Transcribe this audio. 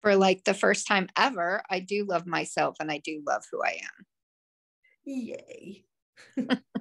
for like the first time ever, I do love myself and I do love who I am. Yay.